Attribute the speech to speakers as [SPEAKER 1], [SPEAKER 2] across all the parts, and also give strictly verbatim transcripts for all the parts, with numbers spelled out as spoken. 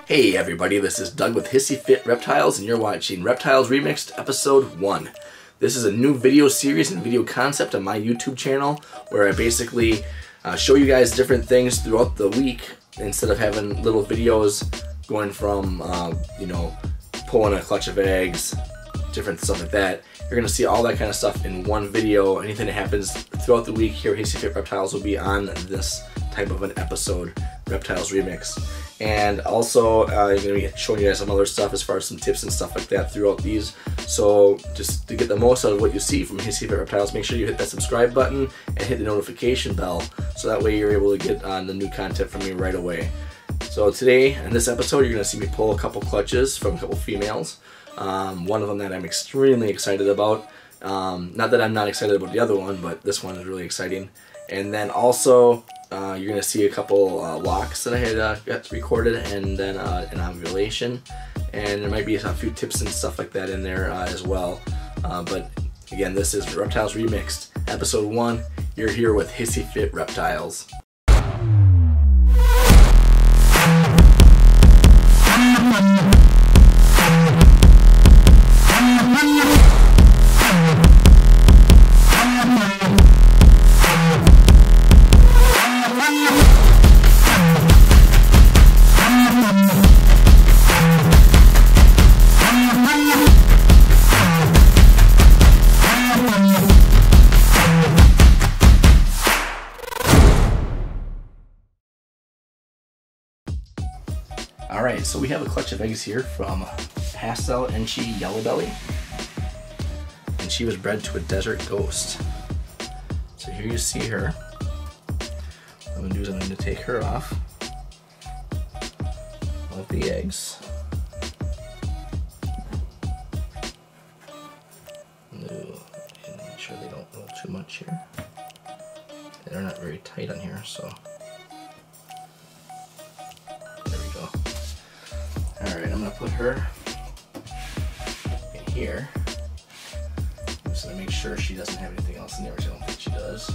[SPEAKER 1] Hey everybody, this is Doug with Hissy Fit Reptiles, and you're watching Reptiles Remixed Episode one. This is a new video series and video concept on my YouTube channel where I basically uh, show you guys different things throughout the week instead of having little videos going from, uh, you know, pulling a clutch of eggs, different stuff like that. You're going to see all that kind of stuff in one video. Anything that happens throughout the week here at Hissy Fit Reptiles will be on this type of an episode, Reptiles Remixed. And also, uh, I'm going to be showing you guys some other stuff as far as some tips and stuff like that throughout these. So, just to get the most out of what you see from Hissy Fit Reptiles, make sure you hit that subscribe button and hit the notification bell, so that way you're able to get on the new content from me right away. So today, in this episode, you're going to see me pull a couple clutches from a couple females. Um, one of them that I'm extremely excited about. Um, not that I'm not excited about the other one, but this one is really exciting. And then also, uh, you're going to see a couple uh, locks that I had uh, got recorded, and then uh, an ovulation. And there might be a few tips and stuff like that in there uh, as well. Uh, but again, this is Reptiles Remixed, Episode one. You're here with Hissy Fit Reptiles. Alright, so we have a clutch of eggs here from Pastel Enchi Yellow Belly, and she was bred to a desert ghost. So here you see her. What I'm going to do is I'm going to take her off of the eggs. No, and make sure they don't roll too much here. They're not very tight on here, so there we go. Alright, I'm going to put her in here. I'm just going to make sure she doesn't have anything else in there, which I don't think she does.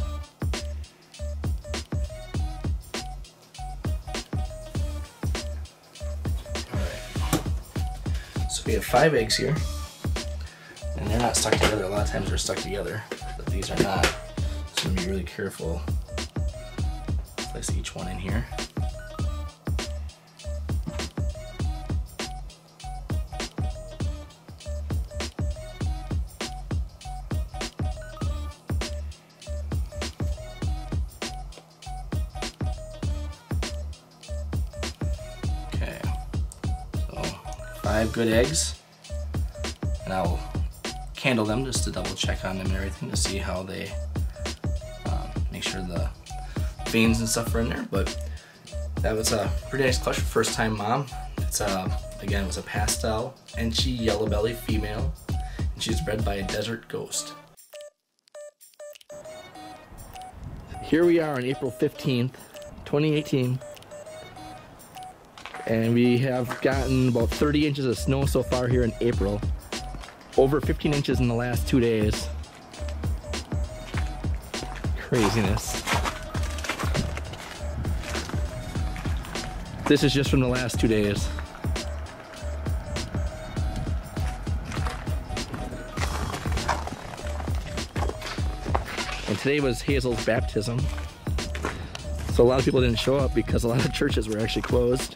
[SPEAKER 1] Alright. So we have five eggs here. And they're not stuck together. A lot of times they're stuck together, but these are not. So I'm going to be really careful. Place each one in here. Five good eggs, and I'll candle them just to double check on them and everything to see how they um, make sure the veins and stuff are in there. But that was a pretty nice clutch for first time mom. It's a, again, it was a Pastel Enchi Yellow Belly female, and she's bred by a desert ghost. Here we are on April fifteenth, twenty eighteen. And we have gotten about thirty inches of snow so far here in April. Over fifteen inches in the last two days. Craziness. This is just from the last two days. And today was Hazel's baptism. So a lot of people didn't show up because a lot of churches were actually closed.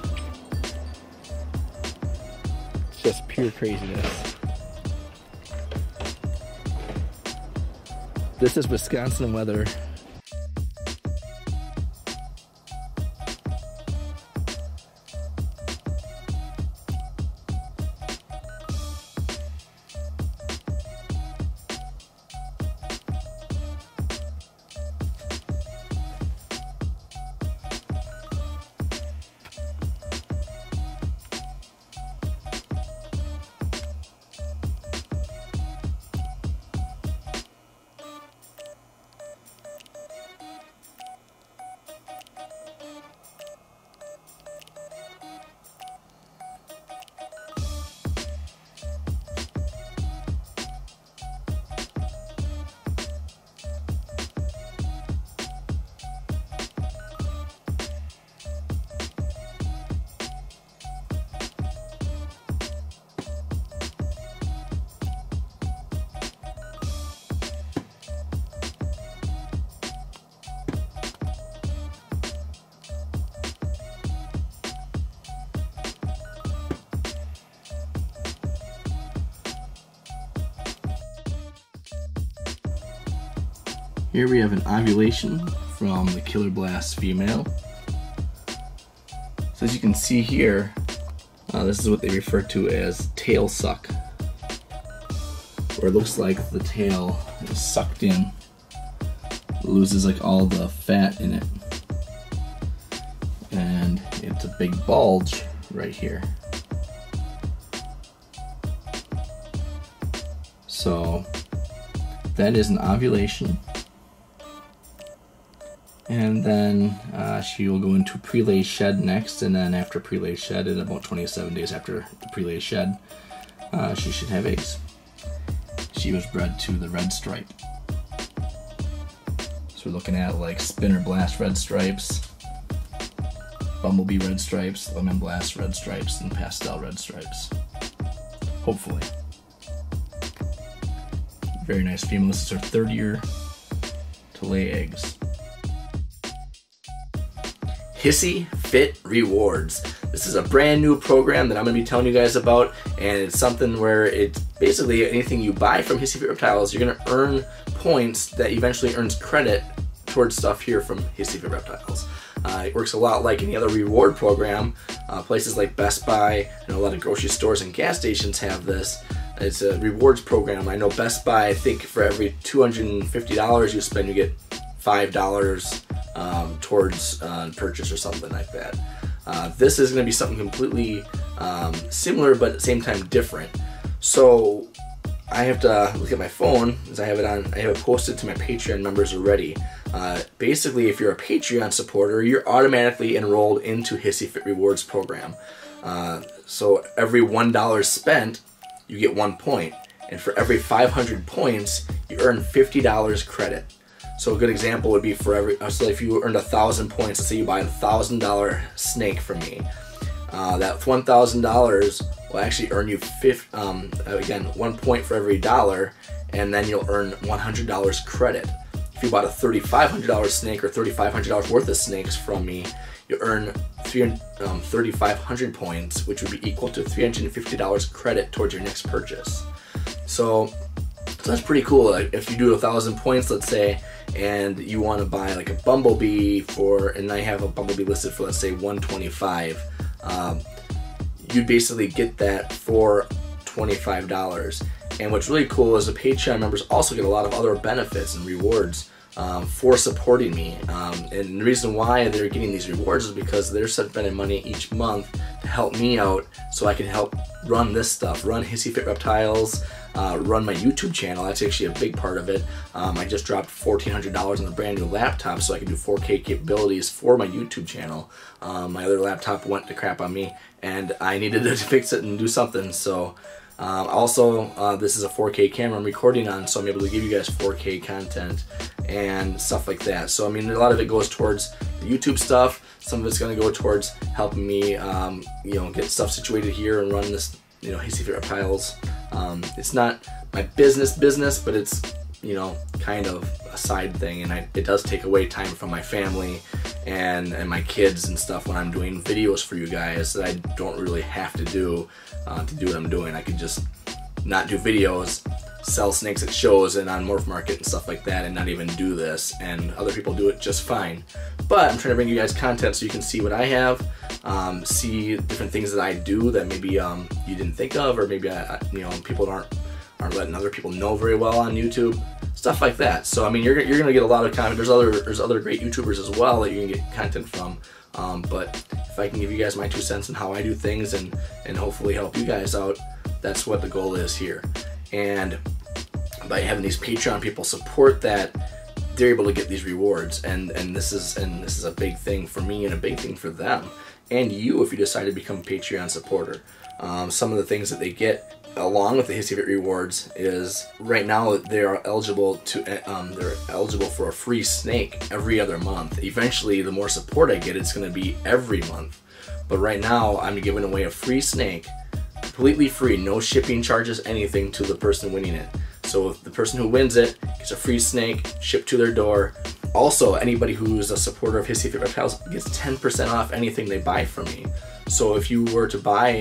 [SPEAKER 1] Just pure craziness. This is Wisconsin weather. Here we have an ovulation from the Killer Blast female. So as you can see here, uh, this is what they refer to as tail suck, where it looks like the tail is sucked in, loses like all the fat in it, and it's a big bulge right here. So that is an ovulation. And then uh, she will go into prelay shed next, and then after prelay shed, in about twenty-seven days after the prelay shed, uh, she should have eggs. She was bred to the red stripe. So we're looking at like Spinner Blast red stripes, Bumblebee red stripes, Lemon Blast red stripes, and Pastel red stripes. Hopefully. Very nice female. This is her third year to lay eggs. Hissy Fit Rewards. This is a brand new program that I'm going to be telling you guys about, and it's something where it's basically anything you buy from Hissy Fit Reptiles, you're going to earn points that eventually earns credit towards stuff here from Hissy Fit Reptiles. Uh, it works a lot like any other reward program. Uh, places like Best Buy and a lot of grocery stores and gas stations have this. It's a rewards program. I know Best Buy, I think for every two hundred fifty dollars you spend, you get five dollars um, towards uh, purchase or something like that. Uh, this is going to be something completely um, similar, but at the same time different. So I have to look at my phone, as I have it on. I have it posted to my Patreon members already. Uh, basically, if you're a Patreon supporter, you're automatically enrolled into Hissy Fit Rewards program. Uh, so every one dollar spent, you get one point, and for every five hundred points, you earn fifty dollars credit. So a good example would be for every, so if you earned a thousand points, let's say you buy a thousand dollar snake from me, uh, that one thousand dollars will actually earn you fifty, um, again, one point for every dollar, and then you'll earn one hundred dollars credit. If you bought a thirty-five hundred dollar snake or thirty-five hundred dollars worth of snakes from me, you earn thirty-five hundred points, which would be equal to three hundred fifty dollars credit towards your next purchase. So, so that's pretty cool. Like if you do a thousand points, let's say, and you want to buy like a Bumblebee for, and I have a Bumblebee listed for, let's say, one twenty-five, um, you'd basically get that for twenty-five dollars. And what's really cool is the Patreon members also get a lot of other benefits and rewards um, for supporting me. Um, and the reason why they're getting these rewards is because they're spending money each month to help me out so I can help run this stuff, run Hissy Fit Reptiles, uh, run my YouTube channel. That's actually a big part of it. Um, I just dropped fourteen hundred dollars on a brand new laptop so I can do four K capabilities for my YouTube channel. Um, my other laptop went to crap on me, and I needed to fix it and do something. So. Um, also, uh, this is a four K camera I'm recording on, so I'm able to give you guys four K content and stuff like that. So, I mean, a lot of it goes towards the YouTube stuff. Some of it's going to go towards helping me, um, you know, get stuff situated here and run this, you know, Hissy Fit Reptiles. Um, it's not my business business, but it's, you know, kind of a side thing, and I, it does take away time from my family and, and my kids and stuff when I'm doing videos for you guys that I don't really have to do uh, to do what I'm doing. I could just not do videos, sell snakes at shows and on Morph Market and stuff like that, and not even do this, and other people do it just fine. But I'm trying to bring you guys content so you can see what I have, um, see different things that I do that maybe um, you didn't think of, or maybe I, you know, people aren't aren't letting other people know very well on YouTube, stuff like that. So I mean, you're you're gonna get a lot of content. There's other there's other great YouTubers as well that you can get content from. Um, but if I can give you guys my two cents on how I do things and and hopefully help you guys out, that's what the goal is here. And by having these Patreon people support that, they're able to get these rewards, and and this is and this is a big thing for me and a big thing for them and you if you decide to become a Patreon supporter. Um, some of the things that they get along with the Hissy Fit rewards is right now they are eligible to um, they're eligible for a free snake every other month. Eventually, the more support I get, it's going to be every month. But right now, I'm giving away a free snake, completely free, no shipping charges, anything to the person winning it. So if the person who wins it gets a free snake shipped to their door. Also, anybody who's a supporter of Hissy Fit Reptiles gets ten percent off anything they buy from me. So if you were to buy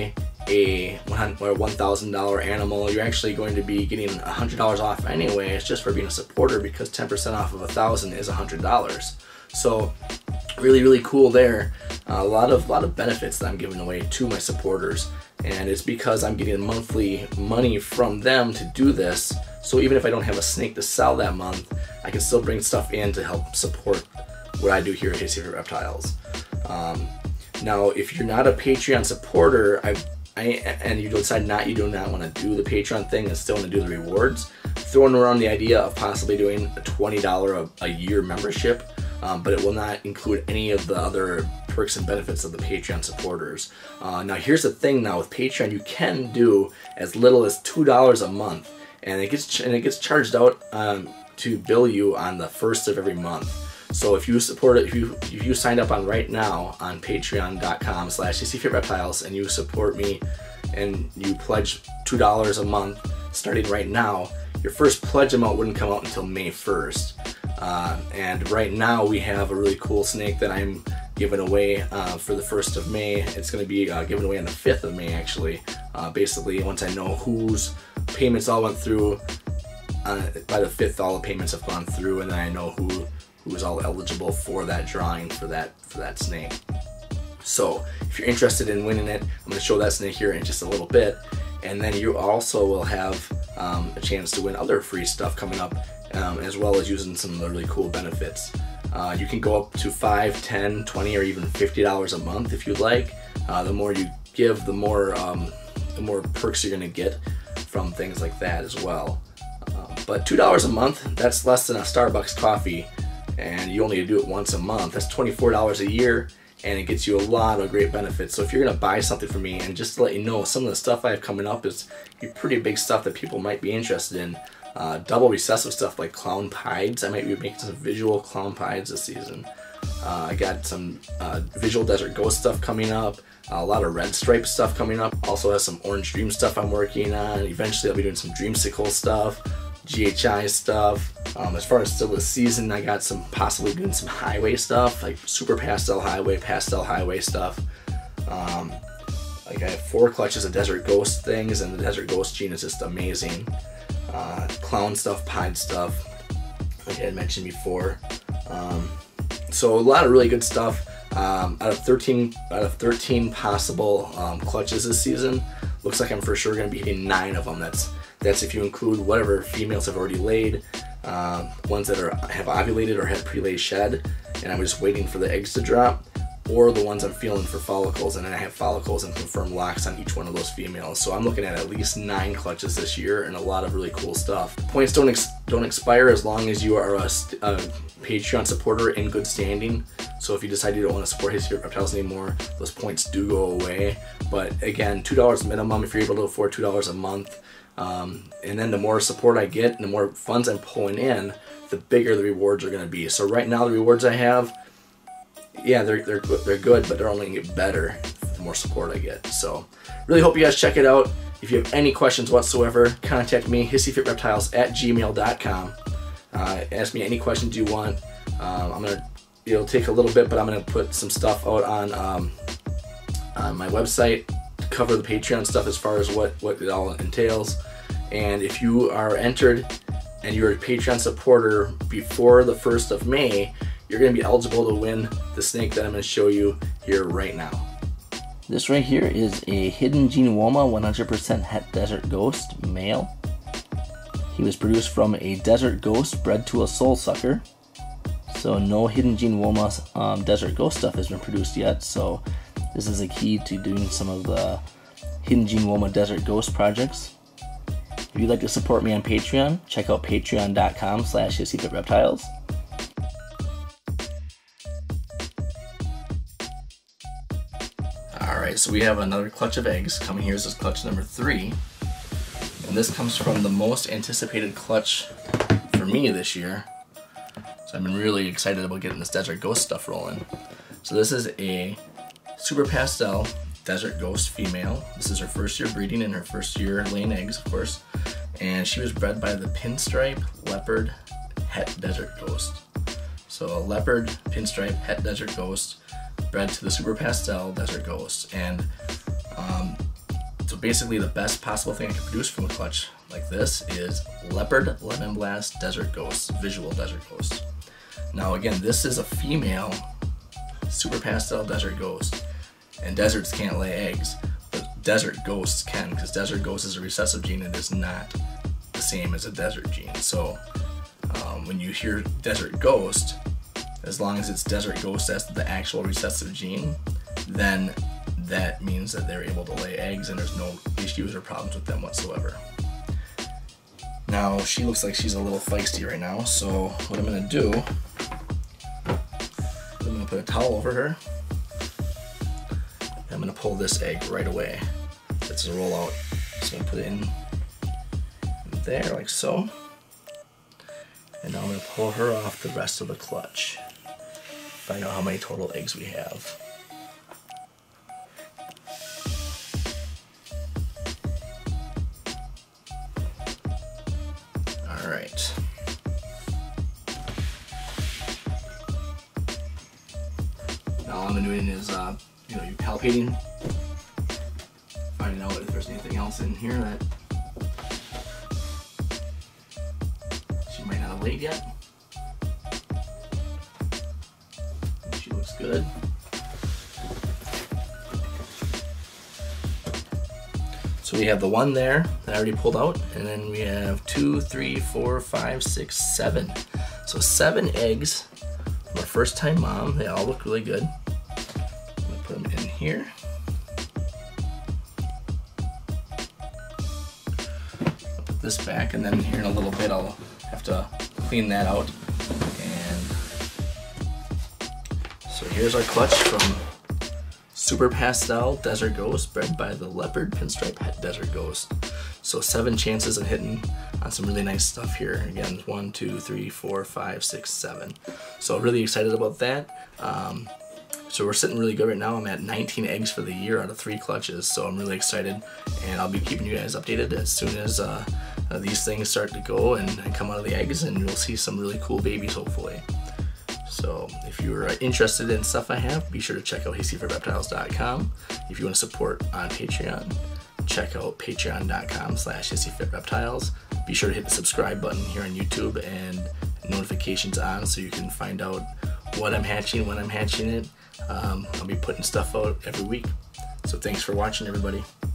[SPEAKER 1] a one thousand dollar animal, you're actually going to be getting one hundred dollars off anyway. It's just for being a supporter, because ten percent off of a thousand is one hundred dollars. So really, really cool there. Uh, a lot of lot of benefits that I'm giving away to my supporters, and it's because I'm getting monthly money from them to do this. So even if I don't have a snake to sell that month, I can still bring stuff in to help support what I do here at Hissy Fit Reptiles. Um, now, if you're not a Patreon supporter, I, I and you decide not you do not want to do the Patreon thing and still want to do the rewards, throwing around the idea of possibly doing a twenty dollars a, a year membership. Um, but it will not include any of the other perks and benefits of the Patreon supporters. Uh, now here's the thing now with Patreon, you can do as little as two dollars a month, and it gets and it gets charged out um, to bill you on the first of every month. So if you support it, if you if you signed up on right now on patreon dot com slash Hissy Fit Reptiles and you support me and you pledge two dollars a month starting right now, your first pledge amount wouldn't come out until May first. Uh, and right now we have a really cool snake that I'm giving away uh, for the first of May. It's going to be uh, given away on the fifth of May actually. Uh, basically, once I know whose payments all went through, uh, by the fifth all the payments have gone through, and then I know who who is all eligible for that drawing for that for that snake. So if you're interested in winning it, I'm going to show that snake here in just a little bit, and then you also will have um, a chance to win other free stuff coming up. Um, as well as using some of the really cool benefits. Uh, you can go up to five, ten, twenty, or even fifty dollars a month if you'd like. Uh, the more you give, the more um, the more perks you're going to get from things like that as well. Um, but two dollars a month, that's less than a Starbucks coffee, and you only do it once a month. That's twenty-four dollars a year, and it gets you a lot of great benefits. So if you're going to buy something from me, and just to let you know, some of the stuff I have coming up is pretty big stuff that people might be interested in. Uh, double recessive stuff like clown pieds. I might be making some visual clown pieds this season. Uh, I got some uh, visual desert ghost stuff coming up. A lot of red stripe stuff coming up. Also has some orange dream stuff I'm working on. Eventually I'll be doing some dreamsicle stuff, G H I stuff. Um, as far as still this season, I got some possibly doing some highway stuff, like super pastel highway, pastel highway stuff. Um, like I have four clutches of desert ghost things, and the desert ghost gene is just amazing. Uh, clown stuff, pied stuff, like I had mentioned before. Um, so a lot of really good stuff. Um, out of thirteen, out of thirteen possible um, clutches this season, looks like I'm for sure going to be hitting nine of them. That's that's if you include whatever females have already laid, uh, ones that are have ovulated or had pre-lay shed, and I'm just waiting for the eggs to drop, or the ones I'm feeling for follicles, and then I have follicles and confirmed locks on each one of those females. So I'm looking at at least nine clutches this year, and a lot of really cool stuff. Points don't ex don't expire as long as you are a, a Patreon supporter in good standing. So if you decide you don't want to support Hissy Fit Reptiles anymore, those points do go away. But again, two dollars minimum if you're able to afford two dollars a month. Um, and then the more support I get and the more funds I'm pulling in, the bigger the rewards are going to be. So right now the rewards I have, yeah, they're, they're, they're good, but they're only going to get better the more support I get. So really hope you guys check it out. If you have any questions whatsoever, contact me, hissy fit reptiles at gmail dot com. Uh, ask me any questions you want. Um, I'm going to, it'll take a little bit, but I'm going to put some stuff out on, um, on my website to cover the Patreon stuff as far as what, what it all entails. And if you are entered and you're a Patreon supporter before the first of May, you're going to be eligible to win the snake that I'm going to show you here right now. This right here is a hidden gene Woma one hundred percent het desert ghost male. He was produced from a desert ghost bred to a soul sucker. So no hidden gene Woma um, desert ghost stuff has been produced yet. So this is a key to doing some of the hidden gene Woma desert ghost projects. If you'd like to support me on Patreon, check out patreon dot com slash Hissy Fit Reptiles. Alright, so we have another clutch of eggs coming here. This is clutch number three. And this comes from the most anticipated clutch for me this year. So I've been really excited about getting this desert ghost stuff rolling. So this is a super pastel desert ghost female. This is her first year breeding and her first year laying eggs, of course. And she was bred by the pinstripe leopard het desert ghost. So a leopard pinstripe het desert ghost bred to the super pastel desert ghost. And um, So basically the best possible thing I can produce from a clutch like this is Leopard Lemon Blast Desert Ghost, Visual Desert Ghost. Now again, this is a female Super Pastel Desert Ghost, and deserts can't lay eggs, but desert ghosts can, because desert ghost is a recessive gene and is not the same as a desert gene. So um, when you hear desert ghost, as long as it's desert ghost as the actual recessive gene, then that means that they're able to lay eggs and there's no issues or problems with them whatsoever. Now she looks like she's a little feisty right now, so what I'm gonna do, I'm gonna put a towel over her. I'm gonna pull this egg right away. It's a roll out. So I'm gonna put it in there like so. And now I'm gonna pull her off the rest of the clutch. Find out how many total eggs we have. All right. Now all I'm doing is, uh, you know, you palpating, finding out if there's anything else in here that she might not have laid yet. She looks good. So we have the one there that I already pulled out, and then we have two, three, four, five, six, seven. So seven eggs from our first time mom. They all look really good. I'm gonna put them in here. I'll put this back, and then here in a little bit I'll have to clean that out. And so here's our clutch from Super Pastel Desert Ghost, bred by the Leopard Pinstripe Het Desert Ghost. So seven chances of hitting on some really nice stuff here. Again, one, two, three, four, five, six, seven. So really excited about that. Um, so we're sitting really good right now. I'm at nineteen eggs for the year out of three clutches. So I'm really excited, and I'll be keeping you guys updated as soon as uh, uh, these things start to go and, and come out of the eggs, and you'll see some really cool babies hopefully. So if you're interested in stuff I have, be sure to check out hissy fit reptiles dot com. If you want to support on Patreon, check out patreon dot com slash hissy fit reptiles. Be sure to hit the subscribe button here on YouTube and notifications on so you can find out what I'm hatching, when I'm hatching it. Um, I'll be putting stuff out every week. So thanks for watching, everybody.